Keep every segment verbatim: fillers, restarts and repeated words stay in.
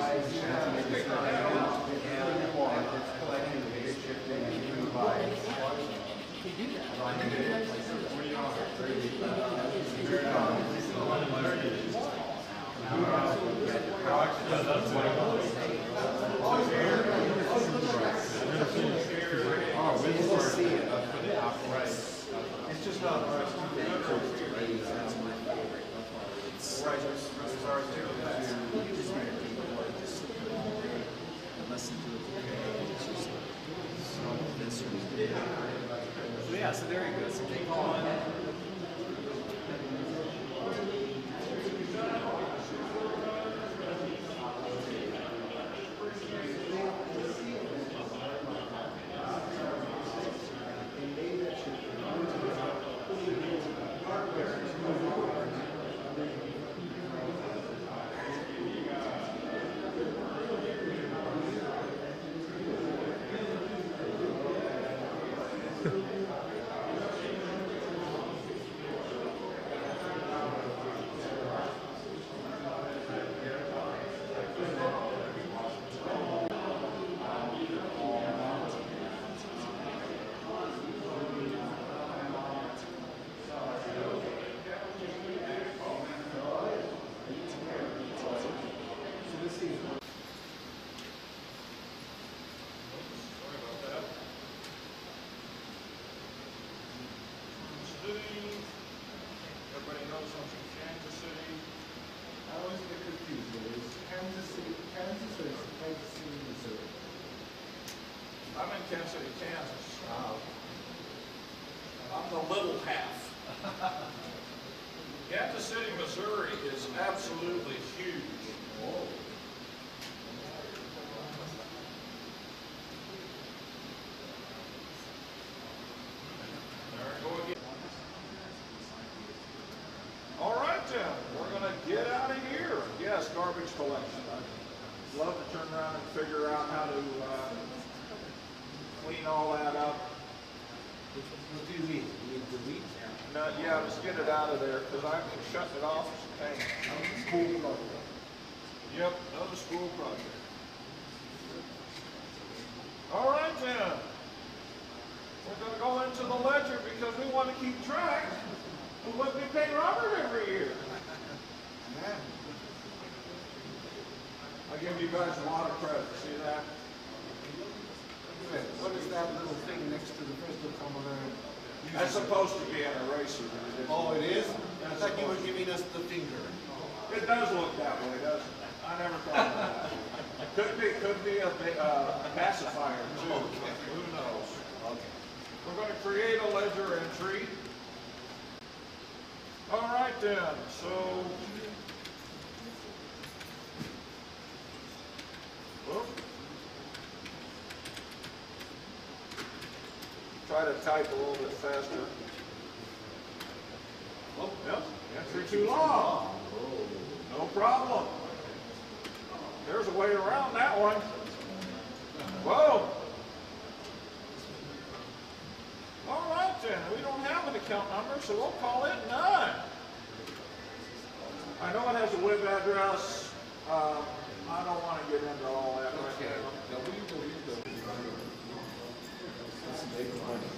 It's just not right. So yeah, so there you go. So take on. Everybody knows I'm from Kansas City. I always get confused with this. Kansas City, Kansas City, Kansas City, Missouri. I'm in Kansas City, Kansas. Wow. I'm the little half. Kansas City, Missouri is absolutely huge. Oh. There we go again. All right then, we're going to get out of here. Yes, garbage collection. I'd love to turn around and figure out how to uh, clean all that up. What do you mean? You mean delete? No, yeah, just get it out of there because I'm shutting it off. Hey. School project. Yep, another school project. All right then. We're going to go into the ledger because we want to keep track of what we pay Robert every year. Yeah. I give you guys a lot of credit. See that? What is that little thing next to the Brewster Commodore? That's supposed to be an eraser. But it Oh, it is? I That's thought you were supposed to- giving us the finger. It does look that way, doesn't it? I never thought of that. Could be, could be a, uh, a pacifier too. Okay. Who knows? Okay. We're going to create a ledger entry. All right then. So. Whoop. Try to type a little bit faster. Oh, yep. Entry too long. No problem. There's a way around that one. Whoa. All right then. We don't have an account number, so we'll call it none. I know it has a web address. Um, I don't want to get into all that right Okay. now. Now we will use the. Let's make money.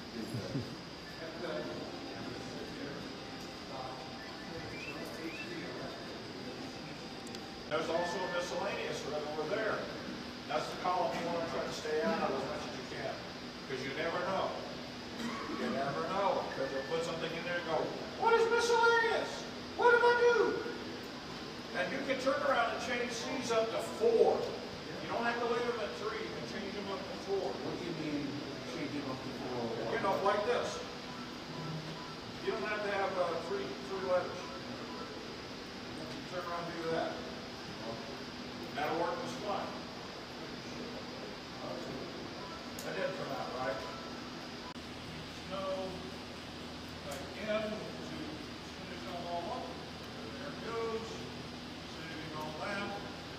There's also a miscellaneous right over there. That's the column you want to try to stay out of as much as you can. Because you never know. You never know. Because they'll put something in there and go, what is miscellaneous? What did I do? And you can turn around and change these up to four. You don't have to leave them at three. You can change them up to four. What do you mean changing up to four? You know, like this. You don't have to have uh, three, three letters. Turn around and do that. That'll work just fine. That did come out right. Snow, back in to finish them all up. There it goes. Saving all that.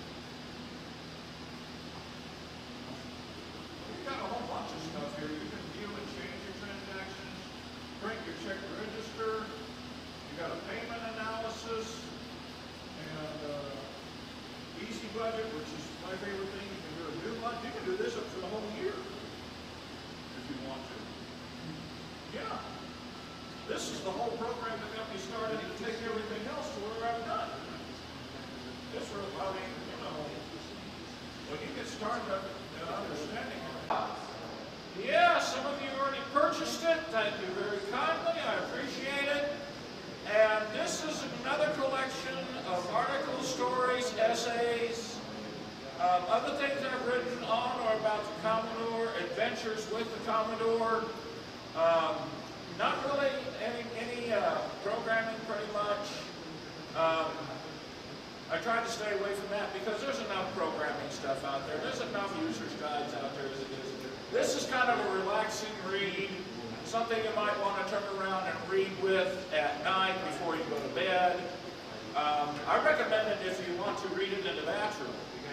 You've got a whole bunch of stuff here. You can view and change your transactions, print your check register. You got a payment analysis and uh, easy budget, which is my favorite thing. You can do a new month. You can do this up for the whole year if you want to. Yeah. This is the whole program the company started to take everything else to where I've done. This really, I mean, you know, when you get started up in understanding it. Yeah, some of you already purchased it. Thank you very kindly. I appreciate it. And this is another collection of articles, stories, essays, um, other things I've written on or about the Commodore, adventures with the Commodore. Um, not really any, any uh, programming, pretty much. Um, I tried to stay away from that because there's enough programming stuff out there. There's enough user's guides out there as it is. This is kind of a relaxing read, something you might want to turn around and read with at night before you go to bed. Um, I recommend it if you want to read it in the bathroom.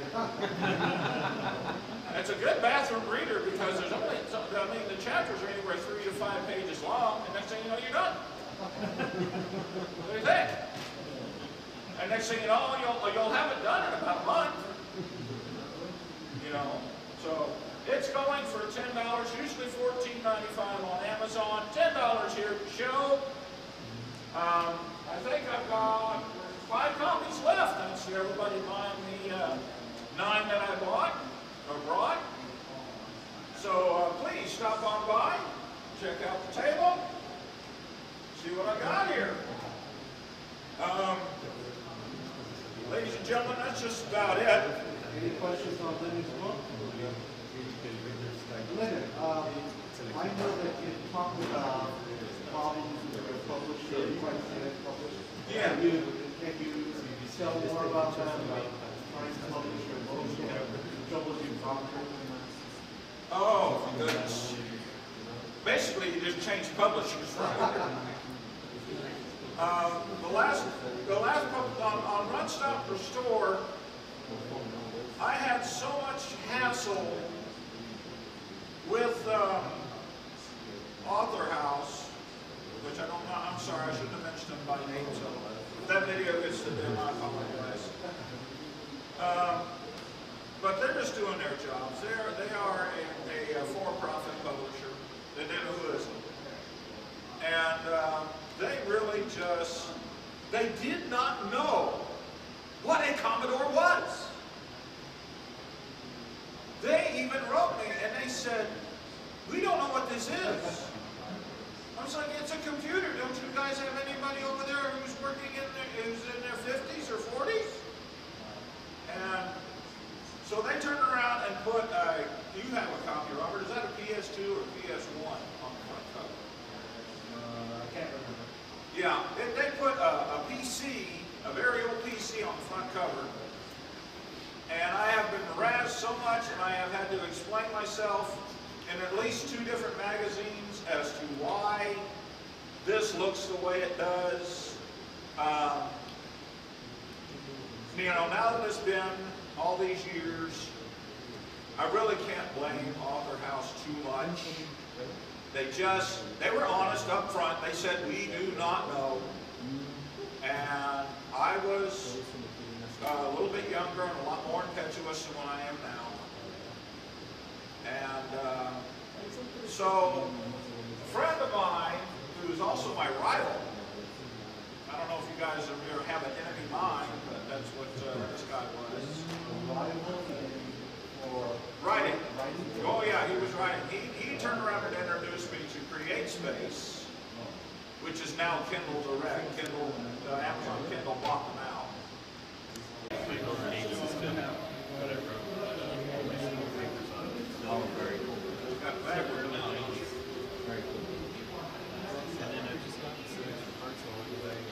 It's a good bathroom reader because there's only, I mean, the chapters are anywhere three to five pages long, and next thing you know, you're done. What do you think? And next thing you know, you'll, you'll have it done in about a month. You know, so it's going for ten dollars, usually fourteen ninety-five on Amazon, ten dollars here at the show. Um, I think I've got five copies left, thanks to everybody buying the uh, nine that I bought or brought. So uh, please stop on by, check out the table, see what I got here. Um, ladies and gentlemen, that's just about it. Any questions on Leonard's book? Leonard, um, I know that you talked about problems with your publisher, quite a publisher. Yeah. Can you, can you tell more about that, about trying to publish your book, troubles you encountered? Oh, my goodness. Basically, you just change publishers, right? Um, the last, the last on, on Run Stop Restore, I had so much hassle with um, Author House, which I don't know. I'm sorry, I shouldn't have mentioned them by name. So if that video gets to them, I apologize. Um, but they're just doing their jobs. They're they are a, a for-profit publisher. They never listen, and um, they really just they did not know what a Commodore was. They even wrote me and they said, "We don't know what this is." I was like, "It's a computer. Don't you guys have anybody over there who's working in their, who's in their fifties or forties?" And so they turned around and put a, you have a copy, Robert, is that a P S two or P S one on the front cover? Uh, I can't remember. Yeah, they, they put a, a P C, a very old P C on the front cover. And I have been harassed so much, and I have had to explain myself in at least two different magazines as to why this looks the way it does. Um, you know, now that it's been all these years, I really can't blame Author House too much. They just, they were honest up front. They said, "We do not know." And I was Uh, a little bit younger and a lot more impetuous than what I am now. And uh, so, a friend of mine, who's also my rival, I don't know if you guys ever have an enemy mind, but that's what uh, this guy was. Writing. Oh yeah, he was writing. He, he turned around and introduced me to CreateSpace, which is now Kindle Direct. Kindle, uh, Amazon Kindle bought them out. Oh, very cool. Got backward now. Very cool. And then I just got the parts all the way.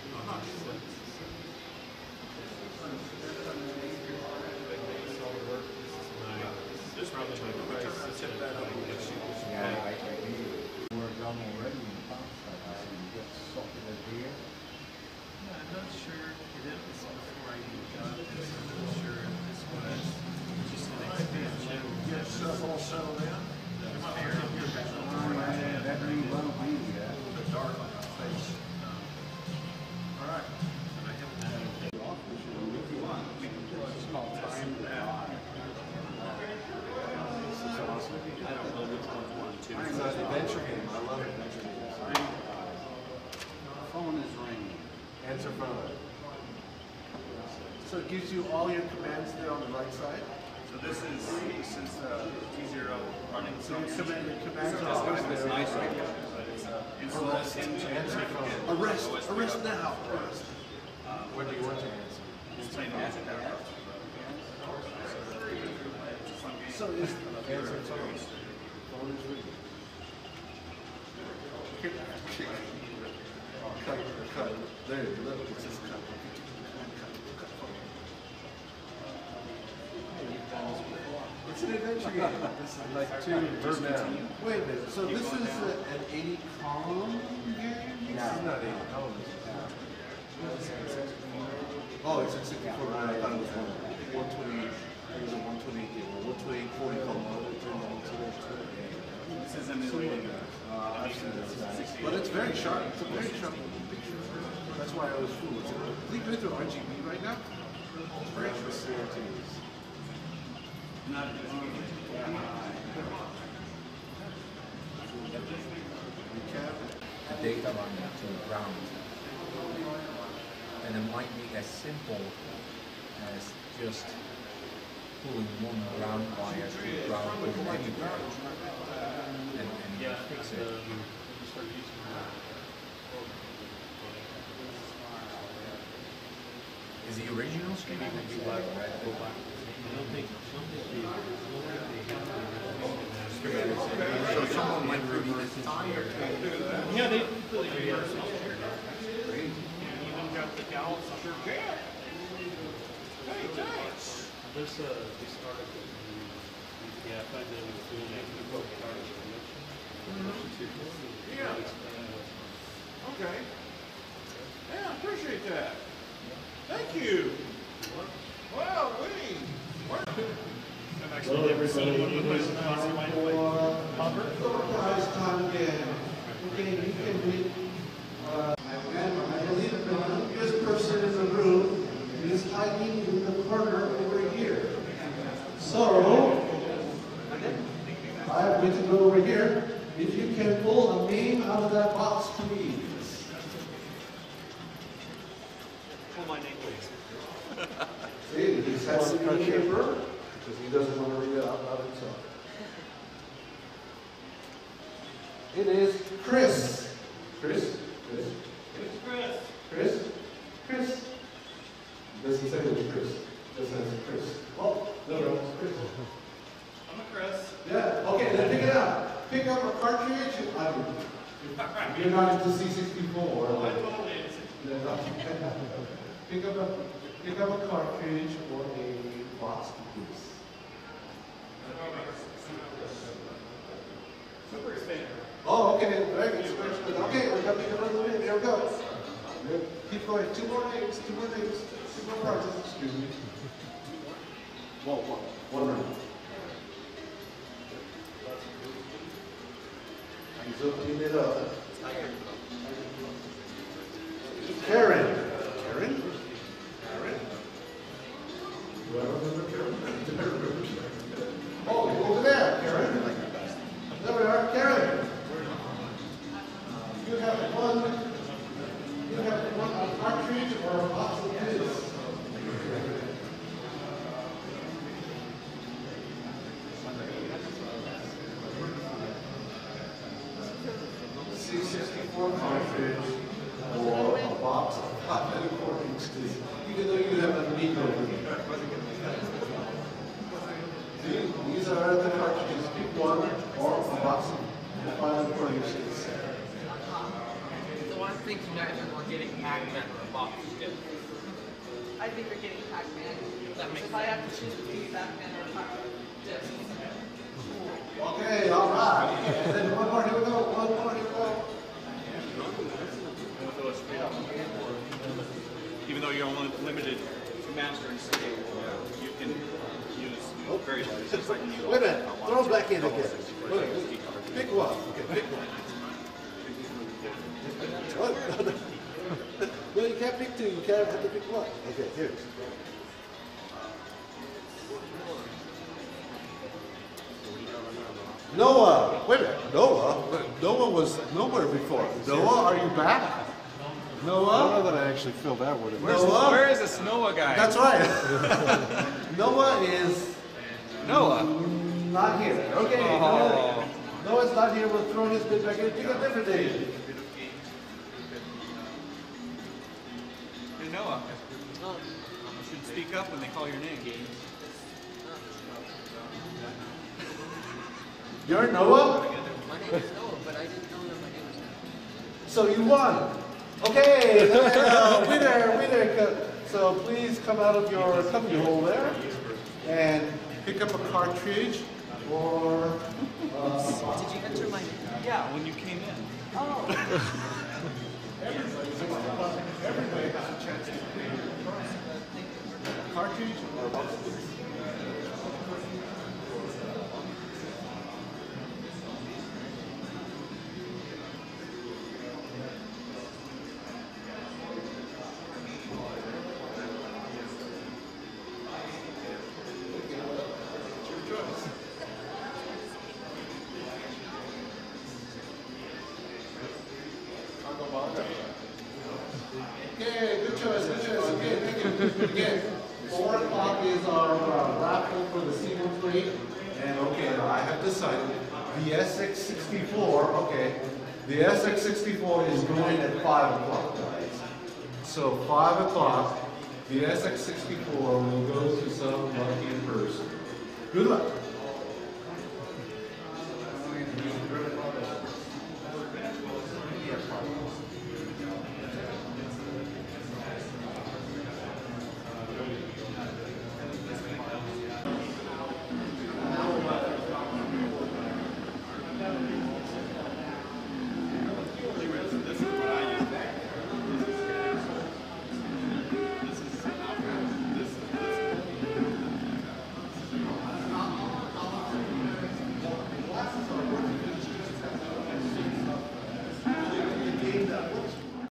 This is probably my price. Tip that up. Yeah, I, I do. We're done already in the past. I see you get something in here. Yeah, I'm not sure. It is before I even got this. I'm not sure if this was just an expansion. Get stuff all settled in. That may well be, yeah. The dark on my face. All right. And I haven't had anything. It's called time. gives you all your commands there on the right side. So this is this is uh, T zero running. So your command, your commands So are this always one is there. nice right here, but it's uh, influence into Answer phone. Arrest, arrest now. Arrest. What do you want to answer? It's playing magic that way. So is Answer phone. Phone is ringing. cut, cut. There you go. Look, it says cut. It's an adventure game. This is like Two verbatim. Wait a minute. So this is a, an eighty column game? This is not eight columns. Oh, it's a sixty-four. I thought it was one twenty. It was a one twenty-eight game. one twenty-eight forty column. This is emulating. Uh, I've seen this. But it's very sharp. It's a very sharp picture. That's why I was fooled. It's a complete with R G B right now. It's very interesting. Not The data line to ground. And it might be as simple as just pulling one ground wire to ground from anywhere and, and fix it. Is the original scheme maybe black, red, or black? So someone went through the entire Yeah, they completely reversed it. Even got the gals. Sure can. Hey, thanks. This, uh, they started, with the- yeah, I find that it was doing that before we started the election. Yeah. Okay. Yeah, I appreciate that. Thank you. Well, we. Well, everybody, it is time for Guys, time again. Okay, you can read. Uh, and I believe the youngest person in the room is hiding in the corner over here. So, I am going to go over here. If you can pull a name out of that box, please. Pull my name, please. See, he has to be paper because he doesn't want to read it out loud himself. It is Chris. Chris? Chris? It's Chris. Chris? Chris? Doesn't say it was Chris. Just says Chris. Oh, no, no, it's Chris. I'm a Chris. Yeah, okay, then pick it up. Pick up a cartridge. I mean, you're not into C sixty-four. I Like, totally is. pick up a pick up a cartridge or a box of goose. Super expander. Oh, okay, very good. Very good. Okay, we got to pick another name. There we go. Keep going. Two more names. Two more names. Two more prizes. Excuse me. One, one, one round. He's opening it up. Karen. Karen? Karen? Do I remember Karen? Oh, over there, Karen. There we are, Karen. You have one, you have one a cartridge or a box of this. C sixty-four cartridge or a box of hot metal recordings, even though you have an Amiga over there. See, these are the cartridges. Pick one or a box of final recordings. So I think you guys are getting Pac-Man or a box of chips. I think we're getting Pac-Man. That makes If I have to choose between Pac-Man or Pac-Man, yes. Okay, all right. And then one more, here we go. One more, here we go. Even though you're only limited to master and save, you can use very large. Just like you Wait a minute. Throw it back in again. Wait, wait. Pick one. Okay, pick one. What? No, you can't pick two. You can't have to pick one. Okay, here. Noah. Wait a minute. Noah? Noah was nowhere before. Noah, are you back? I don't know Noah? that I actually filled that one in. Where's Noah? where is this Noah guy? That's right. Noah is Noah. not here. Okay, Oh. Noah, Noah's not here. We'll throw his bid back in. Pick a different day. Hey Noah. You should speak up when they call your name. You're Noah? My name is Noah, but I didn't know that my name was Noah. So you won. Okay, uh, winner, winner. Co- So please come out of your cubby hole there and pick up a cartridge or. Uh, Did you enter my name? Yeah, when you came in. Oh. everybody has a chance to win. Cartridge or box. Okay, good choice, good choice. Okay, thank you. Again, four o'clock is our uh, raffle for the single plate. And okay, I have decided the S X sixty-four, okay, the S X sixty-four is going at five o'clock, guys. So five o'clock, the S X sixty-four will go to some lucky person. Good luck. Thank you.